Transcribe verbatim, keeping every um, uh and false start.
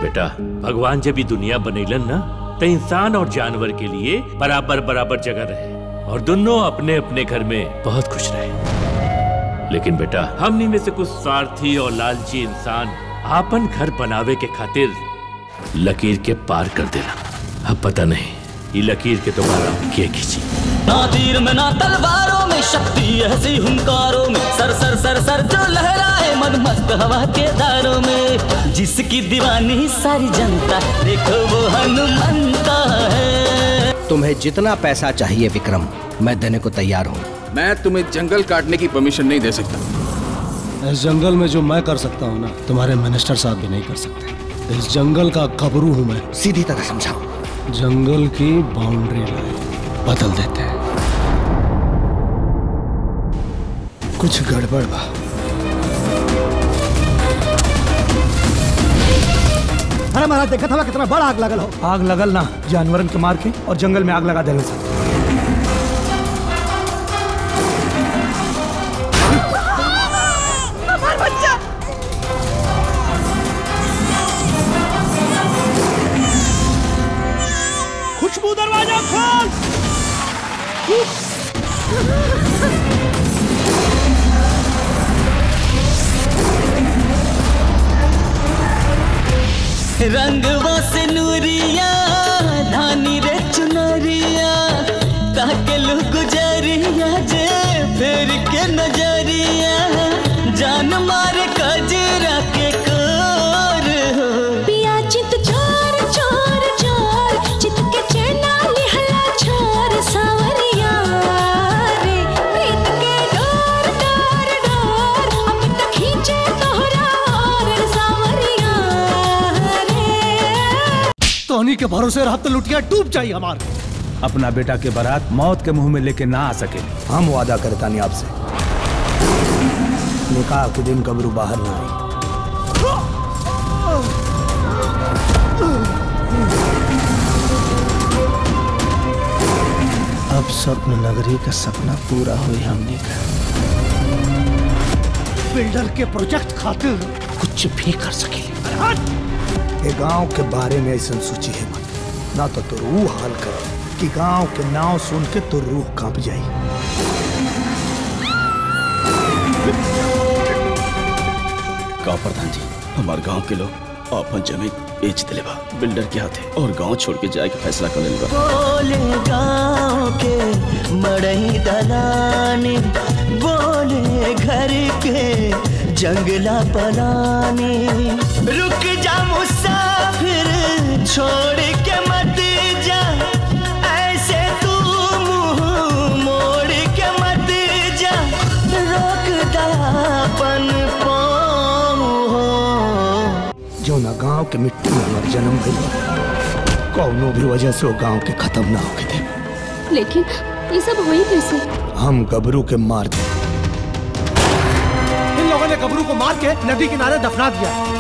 बेटा, भगवान जब भी दुनिया बनैलन ना तो इंसान और जानवर के लिए बराबर बराबर जगह रहे और दोनों अपने अपने घर में बहुत खुश रहे। लेकिन बेटा, हमनी में से कुछ स्वार्थी और लालची इंसान आपन घर बनावे के खातिर लकीर के पार कर देना। अब पता नहीं ये लकीर के दोबारा क्या खींची। ना तीर में ना तलवारों में शक्ति ऐसी हुंकारों में, सर सर सर सर जो लहराए मन मस्त हवा के दारों में, जिसकी दीवानी सारी जनता देखो वो हनुमंता है। तुम्हें जितना पैसा चाहिए विक्रम, मैं देने को तैयार हूँ। मैं तुम्हें जंगल काटने की परमिशन नहीं दे सकता। इस जंगल में जो मैं कर सकता हूँ ना, तुम्हारे मिनिस्टर साहब भी नहीं कर सकते। इस जंगल का गबरू हूँ मैं। सीधी तरह समझाओ। जंगल की बाउंड्री लाइन बदल देते हैं। कुछ गड़बड़ बा। अरे महाराज देखा था कितना बड़ा आग लगल हो। आग लगल ना, जानवरन के मार के और जंगल में आग लगा देने से। खुशबू दरवाजा खोल। रंगवा से नूरिया धानी रे चुनरिया, ताके लो गुजरिया जे फेर के नजरिया, जान मारे कजरा के कोर हो। पिया चित चोर चोर चोर, चित के चैना लिहला छोर सावरिया रे, प्रीत के डोर डोर डोर, अब तक खींचे तोहरा और सावरिया रे। तोहनी के भरोसे रहा तो लुटिया डूब जाई हमार। अपना बेटा के बारात मौत के मुंह में लेके ना आ सके। हम वादा करता नहीं आपसे, निकाह के दिन गबरू बाहर ना आई। अब स्वप्न नगरी का सपना पूरा हुई हमने का। बिल्डर के प्रोजेक्ट खातिर कुछ भी कर सके। ये गांव के बारे में ऐसा सोची है मत, ना तो तो रूह हाल करो कि गांव के नाम सुन के तो रूह कांप जाई। गांव प्रधान जी, हमारे गांव के लोग अपन जमीन बेच दिले बा बिल्डर के हाथे और गांव छोड़ के जाए के फैसला कर लेले बा। बोले गाँव के मड़ई दलानी, बोले घर के जंगला पलानी, रुक जा मुसाफिर छोड़ के मत जा, ऐसे तू मुंह मोड़ के मत जा, रोक दापन पाँव हो। जो ना गांव के मिट्टी में हमार जन्म भइल, कौनो भी वजह से वो गांव के खत्म ना होके दे। लेकिन ये सब हुई कैसे? हम गबरू के मार दे। इन लोगों ने गबरू को मार के नदी किनारे दफना दिया।